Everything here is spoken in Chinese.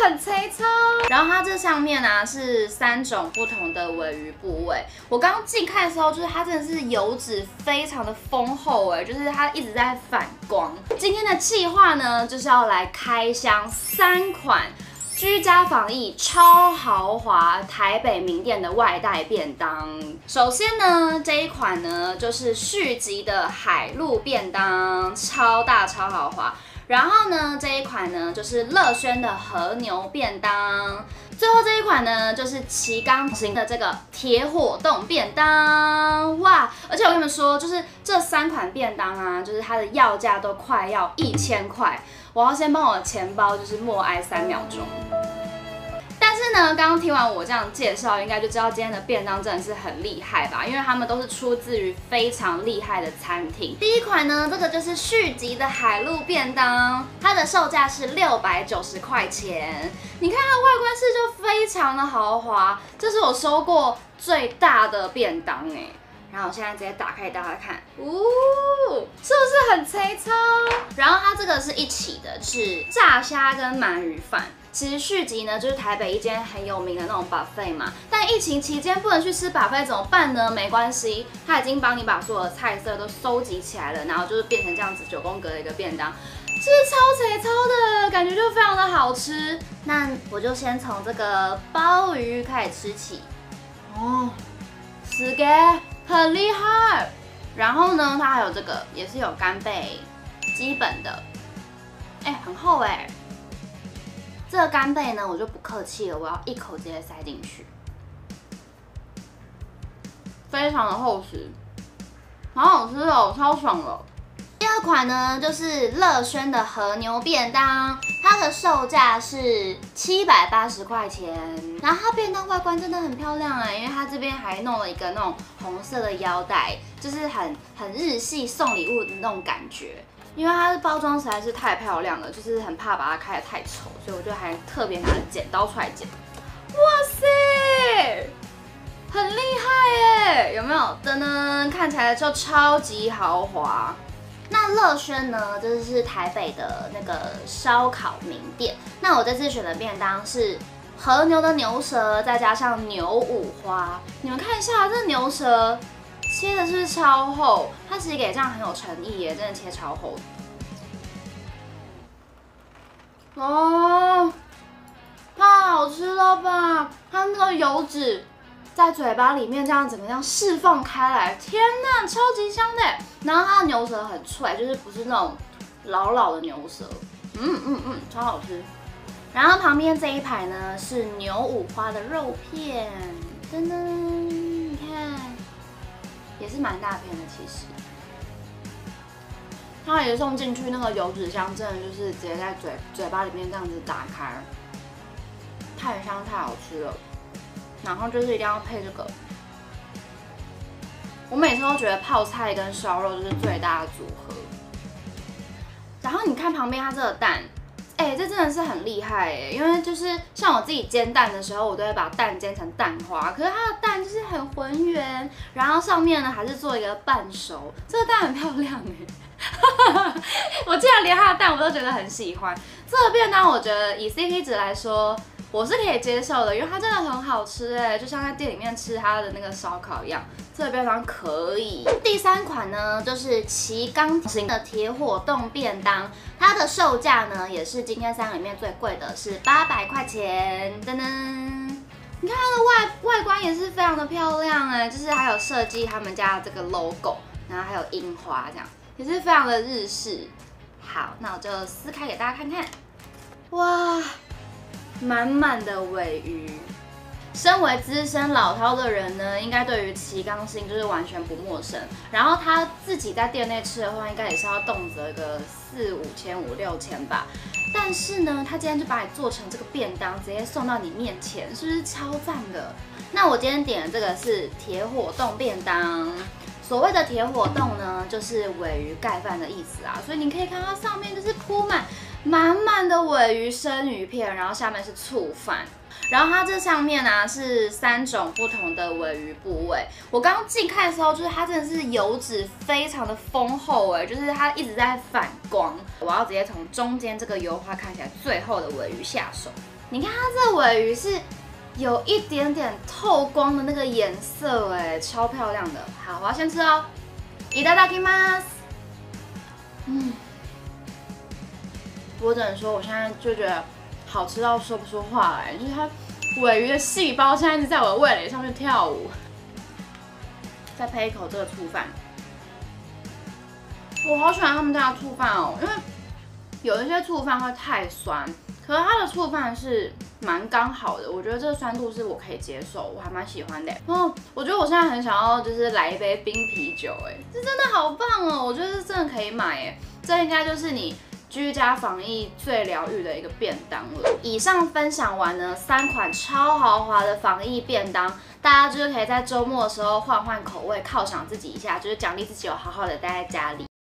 很粗糙？然后它这上面啊是3种不同的鲔鱼部位。我刚刚近看的时候，就是它真的是油脂非常的丰厚就是它一直在反光。今天的企划呢，就是要来开箱3款居家防疫超豪华台北名店的外带便当。首先呢，这一款呢就是续集的海陆便当，超大超豪华。然后呢，这一款呢就是乐轩的和牛便当。最后这一款呢，就是奇刚型的这个铁火冻便当，哇！而且我跟你们说，就是这3款便当啊，就是它的要价都快要1000块。我要先帮我的钱包就是默哀3秒钟。但是呢，刚刚听完我这样介绍，应该就知道今天的便当真的是很厉害吧？因为他们都是出自于非常厉害的餐厅。第一款呢，这个就是续集的海陆便当，它的售价是690块钱。你看它的外观是就非常的豪华，这是我收过最大的便当然后我现在直接打开给大家看，是不是很粗糙？然后它这个是一起的，是炸虾跟鳗鱼饭。其实续集呢，就是台北一间很有名的那种 buffet 嘛。但疫情期间不能去吃 buffet 怎么办呢？没关系，他已经帮你把所有的菜色都收集起来了，然后就是变成这样子9宫格的一个便当，是不是超粗糙的？感觉就非常的好吃。那我就先从这个鲍鱼开始吃起。是的，很厉害。然后呢，它还有这个也是有干贝，基本的，很厚这个干贝呢，我就不客气了，我要一口直接塞进去，非常的厚实，好好吃哦，超爽的。第二款呢，就是乐轩的和牛便当，它的售价是780块钱。然后它便当外观真的很漂亮因为它这边还弄了一个那种红色的腰带，就是很日系送礼物的那种感觉。因为它的包装实在是太漂亮了，就是很怕把它开得太丑，所以我就还特别拿了剪刀出来剪。哇塞，很厉害有没有？噔噔，看起来就超级豪华。那乐轩呢，这是台北的那个烧烤名店。那我这次选的便当是和牛的牛舌，再加上牛五花。你们看一下，这牛舌切的是不是超厚？它其实给这样很有诚意真的切超厚。太好吃了吧！它那个油脂在嘴巴里面这样整个这样释放开来，天哪，超级香的！然后它的牛舌很脆，就是不是那种老的牛舌，超好吃。然后旁边这一排呢是牛五花的肉片，噔噔，你看，也是蛮大片的，其实。它也送进去那个油脂香，真的就是直接在嘴巴里面这样子打开，太香太好吃了。然后就是一定要配这个，我每次都觉得泡菜跟烧肉就是最大的组合。然后你看旁边它这个蛋，这真的是很厉害因为就是像我自己煎蛋的时候，我都会把蛋煎成蛋花，可是它的蛋就是很浑圆，然后上面呢还是做一个半熟，这个蛋很漂亮我竟然连它的蛋我都觉得很喜欢。这个便当我觉得以 CP 值来说，我是可以接受的，因为它真的很好吃就像在店里面吃它的那个烧烤一样，这个便当可以。第3款呢，就是奇刚型的铁火冻便当，它的售价呢也是今天3个里面最贵的，是800块钱。噔噔，你看它的外观也是非常的漂亮就是还有设计他们家的这个 logo， 然后还有樱花这样，也是非常的日式。好，那我就撕开给大家看看，哇！满满的鲔鱼，身为资深老饕的人呢，应该对于奇刚星就是完全不陌生。然后他自己在店内吃的话，应该也是要动辄个4、5千、5、6千吧。但是呢，他今天就把你做成这个便当，直接送到你面前，是不是超赞的？那我今天点的这个是铁火冻便当。所谓的铁火冻呢，就是鲔鱼盖饭的意思所以你可以看到它上面就是铺满满的鲔鱼生鱼片，然后下面是醋饭。然后它这上面是3种不同的鲔鱼部位。我刚刚近看的时候，就是它真的是油脂非常的丰厚就是它一直在反光。我要直接从中间这个油花看起来最厚的鲔鱼下手。 你看它这尾鱼是有一点点透光的那个颜色，哎，超漂亮的。好，我要先吃哦。いただきます。我只能说，我现在就觉得好吃到说不出话来，就是它尾鱼的细胞现在是在我的味蕾上面跳舞。再配一口这个醋饭，我好喜欢他们家的醋饭哦，因为有一些醋饭会太酸，可是它的醋饭是蛮刚好的，我觉得这个酸度是我可以接受，我还蛮喜欢的。我觉得我现在很想要就是来一杯冰啤酒，哎，这真的好棒哦！我觉得这真的可以买，哎，这应该就是你居家防疫最疗愈的一个便当了。以上分享完呢3款超豪华的防疫便当，大家就是可以在周末的时候换换口味，犒赏自己一下，就是奖励自己有好好的待在家里。